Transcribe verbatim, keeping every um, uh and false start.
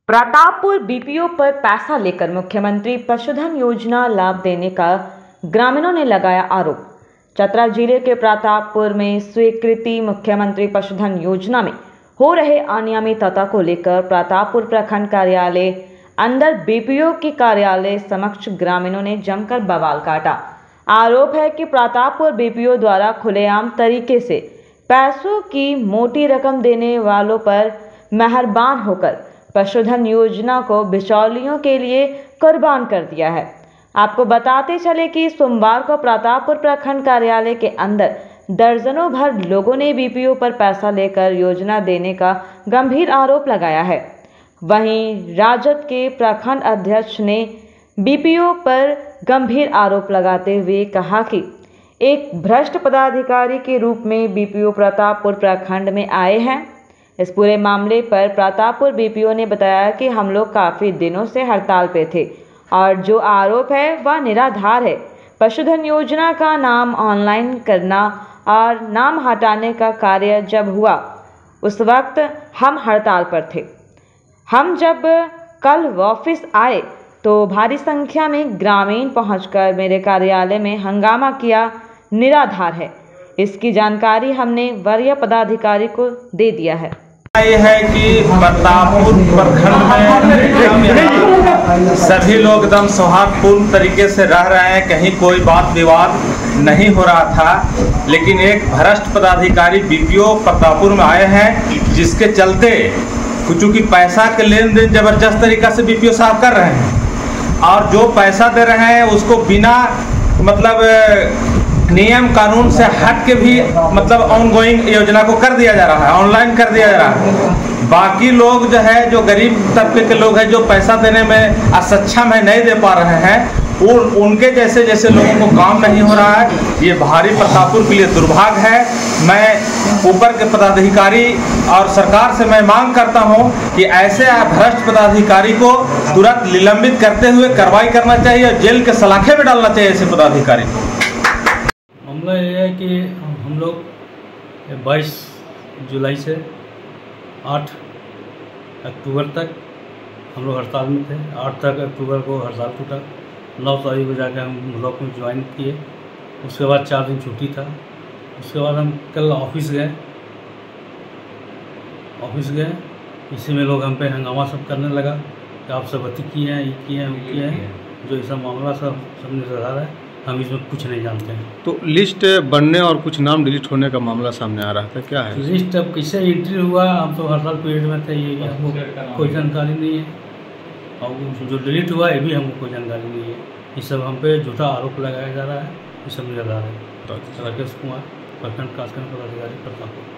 Pratappur BPO पर पैसा लेकर मुख्यमंत्री पशुधन योजना लाभ देने का ग्रामीणों ने लगाया आरोप। चतरा जिले के प्रतापपुर में स्वीकृति मुख्यमंत्री पशुधन योजना में हो रहे अनियमितता को लेकर प्रतापपुर प्रखंड कार्यालय अंदर बीपीओ के कार्यालय समक्ष ग्रामीणों ने जमकर बवाल काटा। आरोप है कि प्रतापपुर बीपीओ द्वारा खुलेआम तरीके से पैसों की मोटी रकम देने वालों पर मेहरबान होकर पशुधन योजना को बिचौलियों के लिए कुर्बान कर दिया है। आपको बताते चले कि सोमवार को प्रतापपुर प्रखंड कार्यालय के अंदर दर्जनों भर लोगों ने बीपीओ पर पैसा लेकर योजना देने का गंभीर आरोप लगाया है। वहीं राजद के प्रखंड अध्यक्ष ने बीपीओ पर गंभीर आरोप लगाते हुए कहा कि एक भ्रष्ट पदाधिकारी के रूप में बीपीओ प्रतापपुर प्रखंड में आए हैं। इस पूरे मामले पर प्रतापपुर बीपीओ ने बताया कि हम लोग काफ़ी दिनों से हड़ताल पे थे और जो आरोप है वह निराधार है। पशुधन योजना का नाम ऑनलाइन करना और नाम हटाने का कार्य जब हुआ उस वक्त हम हड़ताल पर थे। हम जब कल ऑफिस आए तो भारी संख्या में ग्रामीण पहुंचकर मेरे कार्यालय में हंगामा किया। निराधार है, इसकी जानकारी हमने वरीय पदाधिकारी को दे दिया है। ये है कि प्रतापपुर प्रखंड में सभी लोग एकदम सौहार्दपूर्ण तरीके से रह रहे हैं, कहीं कोई बात विवाद नहीं हो रहा था। लेकिन एक भ्रष्ट पदाधिकारी बीपीओ प्रतापपुर में आए हैं, जिसके चलते चूँकि पैसा के लेन देन जबरदस्त तरीका से बीपीओ साहब कर रहे हैं और जो पैसा दे रहे हैं उसको बिना मतलब नियम कानून से हट के भी मतलब ऑनगोइंग योजना को कर दिया जा रहा है, ऑनलाइन कर दिया जा रहा है। बाकी लोग जो है, जो गरीब तबके के लोग हैं, जो पैसा देने में असक्षम है, नहीं दे पा रहे हैं, उन उनके जैसे जैसे लोगों को काम नहीं हो रहा है। ये भारी प्रतापपुर के लिए दुर्भाग्य है। मैं ऊपर के पदाधिकारी और सरकार से मैं मांग करता हूं कि ऐसे भ्रष्ट पदाधिकारी को तुरंत निलंबित करते हुए कार्रवाई करना चाहिए और जेल के सलाखे में डालना चाहिए ऐसे पदाधिकारी को। मामला ये है कि हम लोग बाईस जुलाई से आठ अक्टूबर तक हम लोग हड़ताल में थे। आठ तक अक्टूबर को हड़ताल टूटा। नौ तारीख को जाकर हम ब्लॉक में ज्वाइन किए। उसके बाद चार दिन छुट्टी था। उसके बाद हम कल ऑफिस गए ऑफिस गए इसी में लोग हम पे हंगामा सब करने लगा कि आप सब अति किए हैं, ये किए हैं, वो किए हैं। जो ऐसा मामला सब सब निराधार है, हम इसमें कुछ नहीं जानते हैं। तो लिस्ट बनने और कुछ नाम डिलीट होने का मामला सामने आ रहा था, क्या है लिस्ट? अब कैसे एंट्री हुआ, हम तो हड़ताल पीरियड में थे, ये हमको कोई जानकारी नहीं है। और जो डिलीट हुआ ये भी हमको कोई जानकारी नहीं है। ये सब हम पे झूठा आरोप लगाया जा रहा है। ये सब निराधार है। राकेश कुमार, प्रखंड कार्यक्रम पदाधिकारी प्रतापपुर।